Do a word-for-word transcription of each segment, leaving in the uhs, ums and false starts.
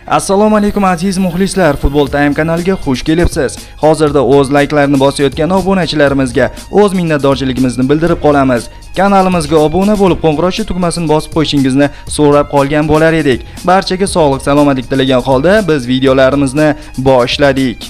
Assalomu alaykum aziz muxlislar, Futbol Time kanaliga xush kelibsiz. Hozirda o'z layklarini bosayotgan obunachilarimizga o'z minnatdorchiligimizni bildirib qolamiz. Kanalimizga obuna bo'lib, qo'ng'iroqcha tugmasini bosib qo'yishingizni so'rab qolgan bo'lar edik. Barchaga sog'lik, salomatlik tilagan holda biz videolarimizni boshladik.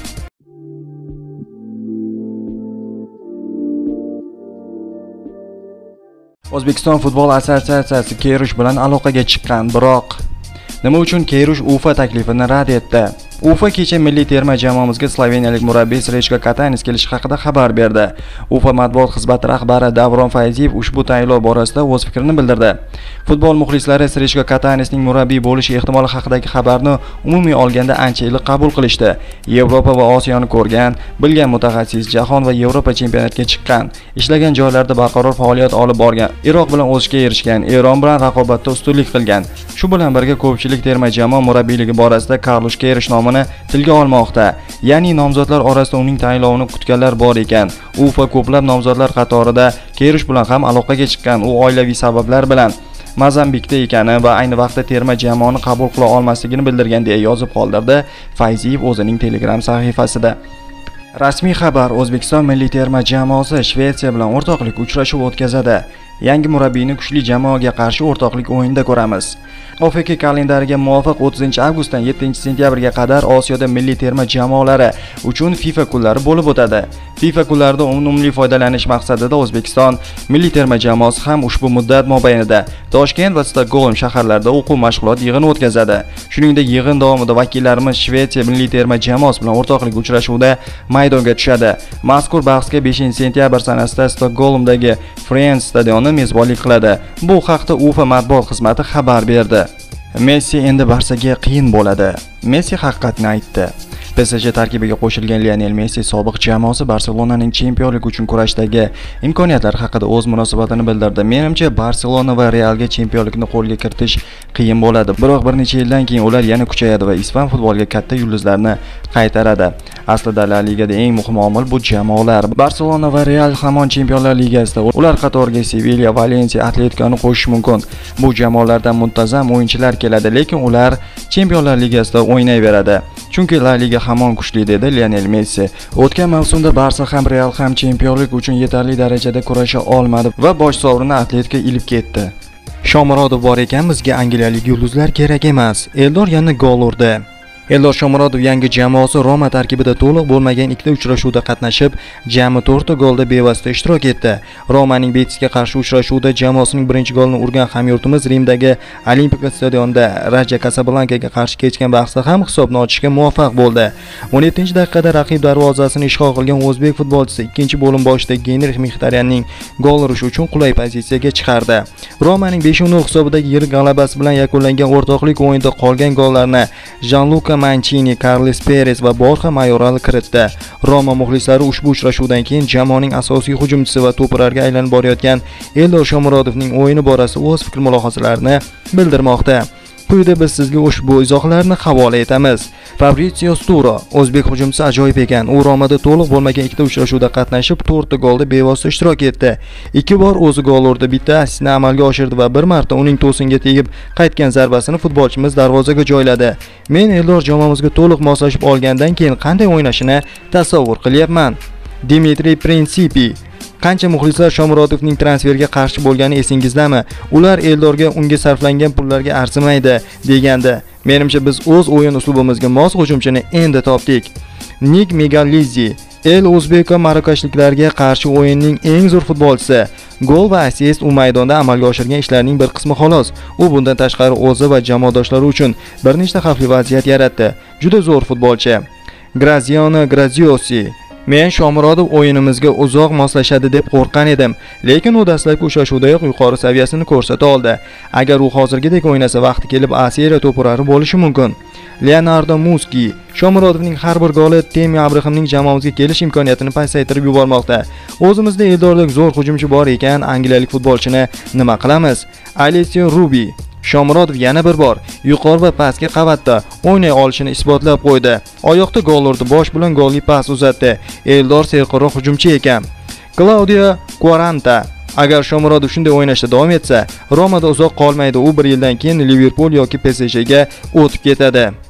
O'zbekiston futbol assotsiatsiyasi Keyrush bilan aloqaga chiqqan, biroq nima uchun Keyrush Ufa taklifini rad etdi? Ufa kecha milliy terma jamoamizga sloveniyalik murabbiy Srechko Katanis kelishi haqida xabar berdi. Ufa matbuot xizmati rahbari Davron Fayziyev ushbu tayinlov borasida o'z fikrini bildirdi. Futbol muxlislari Srechko Katanisning murabbiy bo'lishi ehtimoli haqidagi xabarni umumiy olganda ancha iliq qabul qilishdi. Yevropa va Osiyoni ko'rgan, bilgan mutaxassis, jahon va Yevropa chempionatiga chiqqan, ishlagan joylarda barqaror faoliyat olib borgan, Iroq bilan o'sishga erishgan, Eron bilan raqobatda ustunlik qilgan. Shu bilan birga ko'pchilik terma jamoa murabbiyligi borasida Karlush Keyrush nomini tilga olmoqda. Ya'ni nomzodlar orasida uning tayinlovini kutganlar bor ekan. Ufa ko'plab nomzodlar qatorida Keyrush bilan ham aloqaga chiqqan. U oilaviy sabablar bilan Mozambikda ekani va ayni vaqtda terma jamoani qabul qila olmasligini bildirgan deya yozib qoldirdi Fayziyev o'zining Telegram sahifasida. Rasmiy xabar: O'zbekiston milliy terma jamoasi Shvetsiya bilan o'rtoqlik uchrashuvi o'tkazadi. Yangi murabbiyni kuchli jamoaga qarshi o'rtoqlik o'yinida ko'ramiz. O F K kalendariga muvofiq o'ttizinchi avgustdan yettinchi sentyabrga qadar Osiyoda milliy terma jamoalari uchun FIFA kunlari bo'lib o'tadi. FIFA kunlarida unumli foydalanish maqsadida O'zbekiston milliy terma jamoasi ham ushbu muddat mobaynida Toshkent va Stokgolm shaharlarida o'quv mashg'ulot yig'ini o'tkazadi. Shuningdek, yig'in davomida vakillarimiz Shvetsiya milliy terma jamoasi bilan o'rtoqlik uchrashuvida maydonga tushadi. Mazkur bahsga beshinchi sentyabr sanasida Stokgolmdagi Friends stadioni mezbonlik qiladi. Bu haqda Ufa matbuot xizmati xabar berdi. Messi endi Barsaga qiyin bo'ladi. Messi haqiqatni aytdi. P S J tarkibiga qo'shilgan Lionel Messi sobiq jamoasi Barselonaning chempionlik uchun kurashdagi imkoniyatlari haqida o'z munosabatini bildirdi. Menimcha, Barselona va Realga chempionlikni qo'lga kiritish qiyin bo'ladi. Biroq bir necha yildan keyin ular yana kuchayadi va ispan futboliga katta yulduzlarni qaytaradi. Aslida La Ligada eng muhim omil bu jamoalar. Barselona va Real hamon Chempionlar Ligasida. Ular qatoriga Sevilla, Valencia, Atletikoni qo'shish mumkin. Bu jamoalardan muntazam o'yinchilar keladi, lekin ular Chempionlar Ligasida o'ynayveradi. Chunki La Liga hamon kuchli, dedi Lionel Messi. O'tgan mavsumda Barsa ham Real ham chempionlik uchun yetarli darajada kurasha olmadi va bosh sovrinni Atletika ilib ketdi. Shomurodov bor ekan, bizga angliyalik yulduzlar kerak emas. Eldor yana gol urdi. Eldor Shomurodov yangi jamoasi Roma tarkibida to'liq bo'lmagan ikkita uchrashuvda qatnashib, jami to'rtta golda bevosita ishtirok etdi. Romaning Betisga qarshi uchrashuvda jamoasining birinchi golini urgan hamyurtimiz Rimdagi Olimpik stadionida Raja Casablancaga qarshi kechgan bahsda ham hisobni ochishga muvaffaq bo'ldi. o'n yettinchi daqiqada raqib darvozasini ishg'ol qilgan o'zbek futbolchisi ikkinchi bo'lim boshida Genrix Mixtaryanning gol urishi uchun qulay pozitsiyaga chiqardi. Romaning besh nol hisobidagi yirik g'alabasi bilan yakunlangan o'rtoqlik o'yinida qolgan gollarni Gianluca Mancini, Carles Perez va Borja Mayoral kiritdi. Roma muxlislari ushbu uchrashuvdan keyin jamoaning asosiy hujumchisi va to'purarga aylanib borayotgan Eldor Shomurodovning o'yini borasida o'z fikr-mulohazalarini bildirmoqda. Quyida biz sizga ushbu izohlarni havola etamiz. Fabrizio Sturo: o'zbek hujumchisi ajoyib ekan. U Romada to'liq bo'lmagan ikkita uchrashuvda qatnashib, to'rtta golda bevosita ishtirok etdi. Ikki bor o'zi gol urdi, bitta assistni amalga oshirdi va bir marta uning to'singa tegib qaytgan zarbasini futbolchimiz darvozaga joyladi. Men Eldor jamoamizga to'liq moslashib olgandan keyin qanday o'ynashini tasavvur qilyapman. Dmitriy Prinsipi: qancha muxlislar Shomurodovning transferga qarshi bo'lgani esingizdami? Ular Eldorga unga sarflangan pullarga arzimaydi degandi. Menimcha biz o'z o'yin uslubimizga mos hujumchini endi topdik. Nik Megalizzi: El O'zbeko marokashliklarga qarshi o'yinning eng zo'r futbolchisi. Gol va assist u maydonda amalga oshirgan ishlarning bir qismi xolos. U bundan tashqari o'zi va jamoadoshlari uchun bir nechta xavfli vaziyat yaratdi. Juda zo'r futbolchi. Graziano Graziosi: men Shomurodov o'yinimizga uzoq moslashadi deb qo'rqgan edim, lekin u dastlabki uchrashuvdayoq yuqori saviyasini ko'rsata oldi. Agar u hozirgidek o'ynasa, vaqti kelib A Seriya to'purari bo'lishi mumkin. Leonardo Muski: Shomurodovning har bir goli Temi Abrahimning jamoamizga kelish imkoniyatini pasaytirib yubormoqda. O'zimizda Eldordek zo'r hujumchi bor ekan, angliyalik futbolchini nima qilamiz? Alessio Rubi: Shomurodov yana bir bor yuqori va pastki qavatda o'ynay olishini isbotlab qo'ydi. Oyoqda gol urdi, bosh bilan golli pas uzatdi. Eldor serqirroq hujumchi ekan. Claudio Quaranta: agar Shomurodov shunday o'ynashda davom etsa, Romada uzoq qolmaydi. U bir yildan keyin Liverpool yoki P S J ga o'tib ketadi.